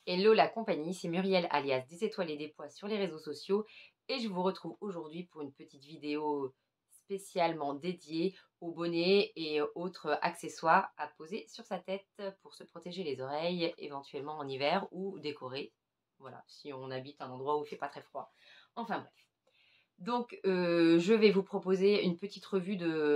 Hello la compagnie, c'est Muriel alias des étoiles et des pois sur les réseaux sociaux et je vous retrouve aujourd'hui pour une petite vidéo spécialement dédiée aux bonnets et autres accessoires à poser sur sa tête pour se protéger les oreilles, éventuellement en hiver ou décorer. Voilà, si on habite un endroit où il ne fait pas très froid. Enfin bref. Donc je vais vous proposer une petite revue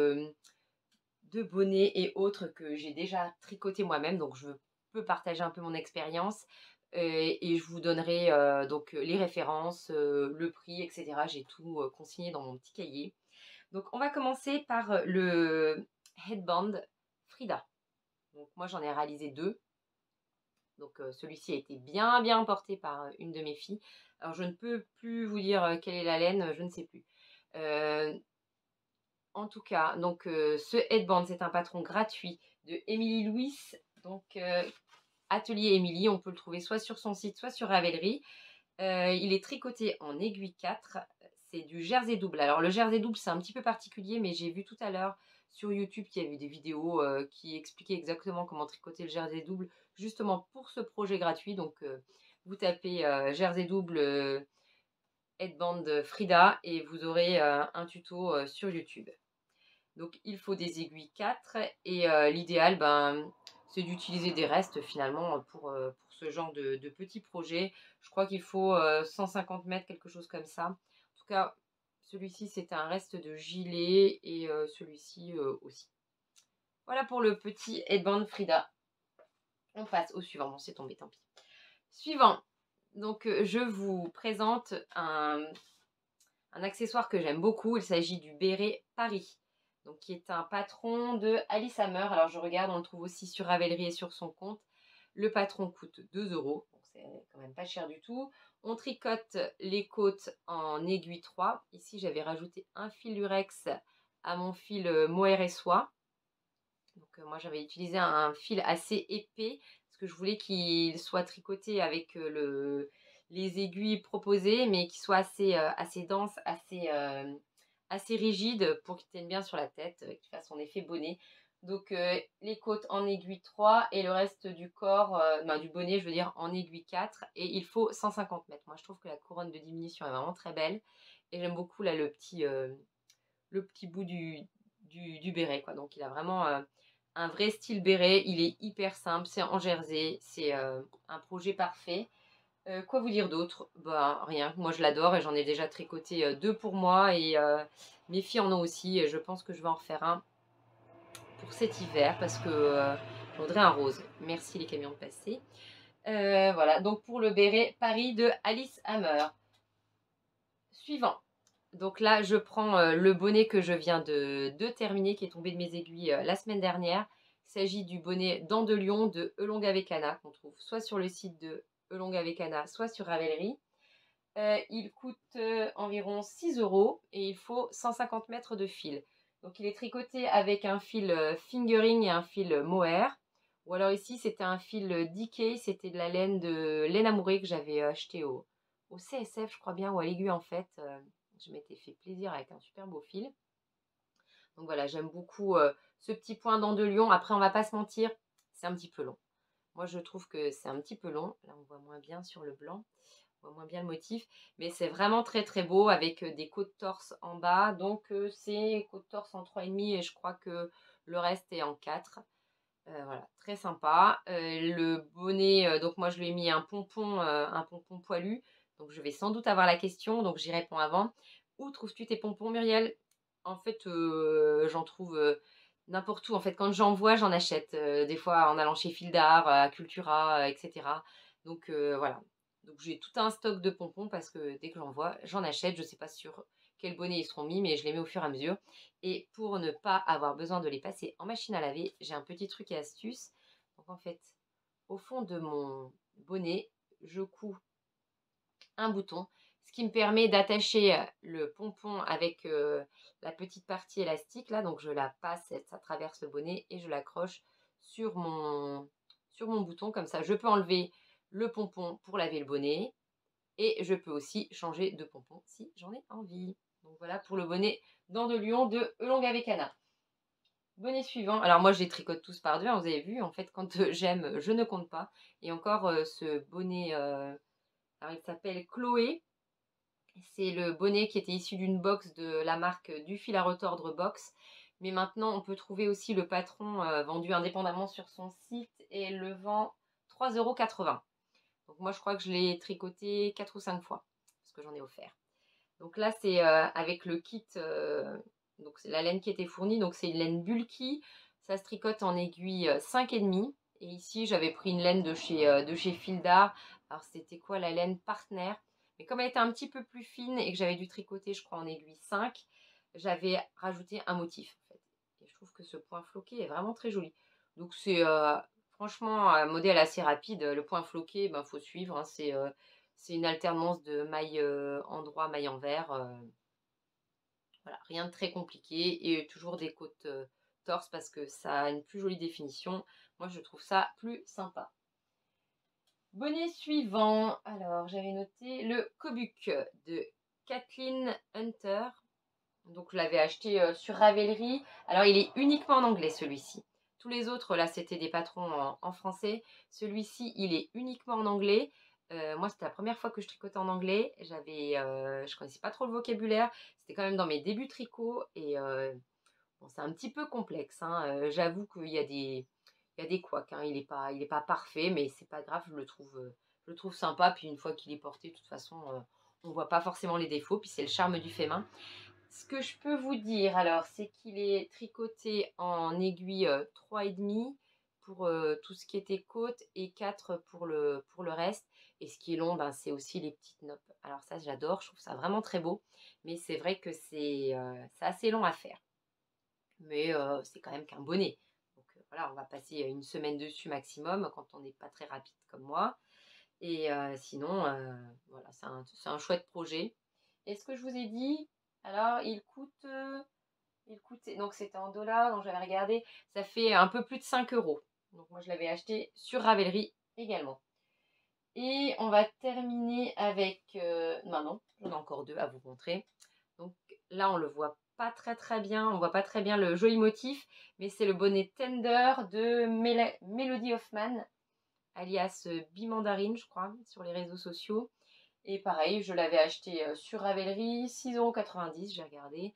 de bonnets et autres que j'ai déjà tricoté moi-même. Donc je peux partager un peu mon expérience et je vous donnerai donc les références, le prix, etc. J'ai tout consigné dans mon petit cahier. Donc on va commencer par le headband Frida. Donc moi j'en ai réalisé deux. Donc celui-ci a été bien porté par une de mes filles. Alors je ne peux plus vous dire quelle est la laine, je ne sais plus. Euh, En tout cas, donc ce headband, c'est un patron gratuit de Émilie Louis, donc Atelier Émilie. On peut le trouver soit sur son site, soit sur Ravelry. Il est tricoté en aiguille 4. C'est du jersey double. Alors le jersey double, c'est un petit peu particulier, mais j'ai vu tout à l'heure sur YouTube qu'il y avait des vidéos qui expliquaient exactement comment tricoter le jersey double, justement pour ce projet gratuit. Donc vous tapez jersey double headband Frida et vous aurez un tuto sur YouTube. Donc il faut des aiguilles 4 et l'idéal, c'est d'utiliser des restes finalement pour ce genre de petits projets. Je crois qu'il faut 150 mètres, quelque chose comme ça. En tout cas, celui-ci, c'est un reste de gilet et celui-ci aussi. Voilà pour le petit headband Frida. On passe au suivant. Bon, c'est tombé, tant pis. Suivant. Donc, je vous présente un accessoire que j'aime beaucoup. Il s'agit du béret Paris. Donc, qui est un patron de Alice Hammer. Alors, je regarde, on le trouve aussi sur Ravelry et sur son compte. Le patron coûte 2 €. Donc, c'est quand même pas cher du tout. On tricote les côtes en aiguille 3. Ici, j'avais rajouté un fil lurex à mon fil mohair et soie. Donc, moi, j'avais utilisé un fil assez épais parce que je voulais qu'il soit tricoté avec les aiguilles proposées, mais qu'il soit assez dense, assez rigide pour qu'il tienne bien sur la tête, qu'il fasse son effet bonnet. Donc les côtes en aiguille 3 et le reste du corps, du bonnet, je veux dire, en aiguille 4. Et il faut 150 mètres. Moi, je trouve que la couronne de diminution est vraiment très belle. Et j'aime beaucoup là le petit bout du béret, quoi. Donc il a vraiment un vrai style béret. Il est hyper simple, c'est en jersey. C'est un projet parfait. Quoi vous dire d'autre? Bah rien, moi je l'adore et j'en ai déjà tricoté deux pour moi et mes filles en ont aussi et je pense que je vais en refaire un pour cet hiver parce que je voudrais un rose. Merci les camions de passer. Voilà, donc pour le béret Paris de Alice Hammer. Suivant. Donc là, je prends le bonnet que je viens de terminer, qui est tombé de mes aiguilles la semaine dernière. Il s'agit du bonnet Dents de Lion de Elong avec Anna, qu'on trouve soit sur le site de Elong avec Anna, soit sur Ravelry. Il coûte environ 6 € et il faut 150 mètres de fil. Donc il est tricoté avec un fil fingering et un fil mohair. Ou alors ici, c'était un fil DK, c'était de la laine de laine amourée que j'avais acheté au CSF, je crois bien, ou à l'Aiguille en fait. Je m'étais fait plaisir avec un super beau fil. Donc voilà, j'aime beaucoup ce petit point dent de lion. Après, on va pas se mentir, c'est un petit peu long. Moi, je trouve que c'est un petit peu long. Là, on voit moins bien sur le blanc. On voit moins bien le motif. Mais c'est vraiment très beau avec des côtes torse en bas. Donc, c'est côte torse en 3,5 et je crois que le reste est en 4. Voilà, très sympa. Le bonnet, donc moi, je lui ai mis un pompon poilu. Donc, je vais sans doute avoir la question. Donc, j'y réponds avant. Où trouves-tu tes pompons, Muriel? En fait, j'en trouve n'importe où. En fait, quand j'en vois, j'en achète. Des fois, en allant chez Fildar, à Cultura, etc. Donc, voilà. Donc, j'ai tout un stock de pompons parce que dès que j'en vois, j'en achète. Je ne sais pas sur quel bonnet ils seront mis, mais je les mets au fur et à mesure. Et pour ne pas avoir besoin de les passer en machine à laver, j'ai un petit truc et astuce. Donc, en fait, au fond de mon bonnet, je couds un bouton, ce qui me permet d'attacher le pompon avec la petite partie élastique là. Donc je la passe, ça traverse le bonnet et je l'accroche sur mon bouton. Comme ça, je peux enlever le pompon pour laver le bonnet et je peux aussi changer de pompon si j'en ai envie. Donc voilà pour le bonnet Dents de Lion de Elong avec Anna. Bonnet suivant. Alors moi, je les tricote tous par 2, hein, vous avez vu. En fait, quand, j'aime, je ne compte pas. Et encore, ce bonnet, alors il s'appelle Chloé. C'est le bonnet qui était issu d'une box de la marque, Du Fil à Retordre Box. Mais maintenant, on peut trouver aussi le patron, vendu indépendamment sur son site et le vend 3,80 €. Donc moi, je crois que je l'ai tricoté 4 ou 5 fois, parce que j'en ai offert. Donc là, c'est, avec le kit, donc c'est la laine qui était fournie, donc c'est une laine bulky. Ça se tricote en aiguille, 5,5. Et ici, j'avais pris une laine de chez Fil d'Art. Alors c'était quoi la laine Partner? Mais comme elle était un petit peu plus fine et que j'avais dû tricoter, je crois, en aiguille 5, j'avais rajouté un motif, en fait. Et je trouve que ce point floqué est vraiment très joli. Donc c'est, franchement un modèle assez rapide. Le point floqué, ben, faut suivre, hein, c'est une alternance de mailles, endroit, mailles envers, voilà, rien de très compliqué et toujours des côtes, torse parce que ça a une plus jolie définition. Moi, je trouve ça plus sympa. Bonnet suivant, alors j'avais noté le Kobuk de Kathleen Hunter. Donc je l'avais acheté, sur Ravelry. Alors il est uniquement en anglais celui-ci. Tous les autres là, c'était des patrons en français. Celui-ci, il est uniquement en anglais. Moi, c'était la première fois que je tricotais en anglais. Je connaissais pas trop le vocabulaire. C'était quand même dans mes débuts tricot et bon, c'est un petit peu complexe, hein, j'avoue qu'il y a des couacs, hein. Il est pas parfait, mais c'est pas grave, je le trouve sympa. Puis une fois qu'il est porté, de toute façon, on voit pas forcément les défauts, puis c'est le charme du fait main. Ce que je peux vous dire alors, c'est qu'il est tricoté en aiguille, 3,5 pour, tout ce qui était côte et 4 pour le reste. Et ce qui est long, ben, c'est aussi les petites noppes. Alors ça, j'adore, je trouve ça vraiment très beau, mais c'est vrai que c'est assez long à faire. Mais, c'est quand même qu'un bonnet. Donc, voilà, on va passer, une semaine dessus maximum quand on n'est pas très rapide comme moi. Et sinon, voilà, c'est un chouette projet. Et ce que je vous ai dit, alors il coûte donc c'était en dollars, donc j'avais regardé, ça fait un peu plus de 5 €. Donc moi je l'avais acheté sur Ravelry également. Et on va terminer avec, non, non, j'en ai encore 2 à vous montrer. Donc là, on le voit pas très très bien, on voit pas très bien le joli motif, mais c'est le bonnet Tender de Melody Hoffman, alias, Bimandarine, je crois, sur les réseaux sociaux. Et pareil, je l'avais acheté, sur Ravelry, 6,90 €, j'ai regardé.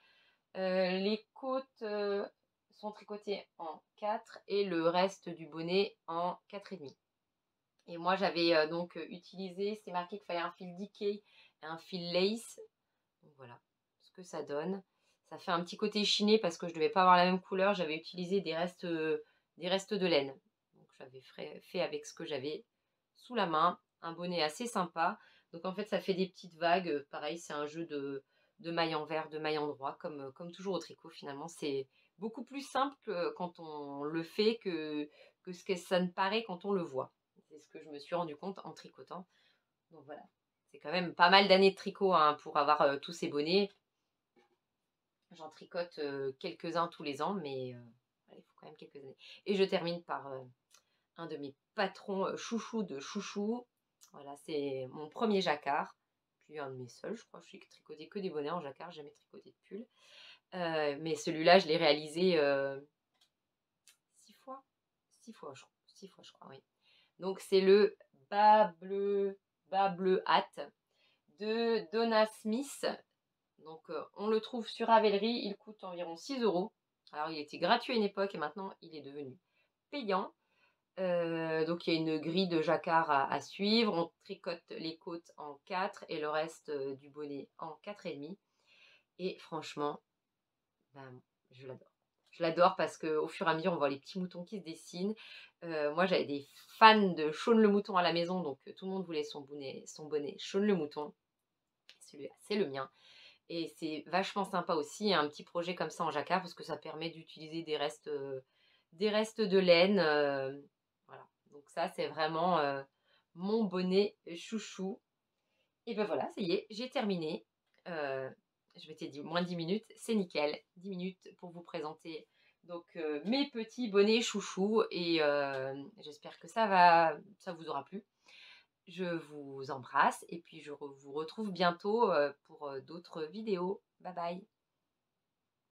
Les côtes, sont tricotées en 4 et le reste du bonnet en 4,5. Et moi, j'avais, donc, utilisé, c'est marqué qu'il fallait un fil Decay et un fil Lace. Donc voilà ce que ça donne. Ça fait un petit côté chiné parce que je ne devais pas avoir la même couleur. J'avais utilisé des restes de laine. Donc j'avais fait avec ce que j'avais sous la main. Un bonnet assez sympa. Donc en fait, ça fait des petites vagues. Pareil, c'est un jeu de mailles envers, de mailles endroit, comme toujours au tricot finalement. C'est beaucoup plus simple quand on le fait que ce que ça ne paraît quand on le voit. C'est ce que je me suis rendu compte en tricotant. Donc voilà. C'est quand même pas mal d'années de tricot, hein, pour avoir, tous ces bonnets. J'en tricote, quelques-uns tous les ans, mais voilà, il faut quand même quelques années. Et je termine par, un de mes patrons, chouchous de chouchou. Voilà, c'est mon premier jacquard, puis un de mes seuls, je crois. Je sais tricoté que des bonnets en jacquard, jamais tricoté de pull. Mais celui-là, je l'ai réalisé, 6 fois? 6 fois, je crois, oui. Donc c'est le bas bleu hâte de Donna Smith. Donc, on le trouve sur Ravelry, il coûte environ 6 €. Alors, il était gratuit à une époque et maintenant, il est devenu payant. Donc, il y a une grille de jacquard à suivre. On tricote les côtes en 4 et le reste, du bonnet en 4,5. Et franchement, ben, je l'adore. Je l'adore parce qu'au fur et à mesure, on voit les petits moutons qui se dessinent. Moi, j'avais des fans de Shaun le mouton à la maison, donc tout le monde voulait son bonnet Shaun le mouton. Celui-là, c'est le mien. Et c'est vachement sympa aussi, un petit projet comme ça en jacquard, parce que ça permet d'utiliser des restes de laine. Voilà. Donc ça, c'est vraiment, mon bonnet chouchou. Et ben voilà, ça y est, j'ai terminé. Euh, je m'étais dit moins 10 minutes, c'est nickel. 10 minutes pour vous présenter donc, mes petits bonnets chouchous. Et j'espère que ça vous aura plu. Je vous embrasse et puis je vous retrouve bientôt, pour, d'autres vidéos. Bye bye.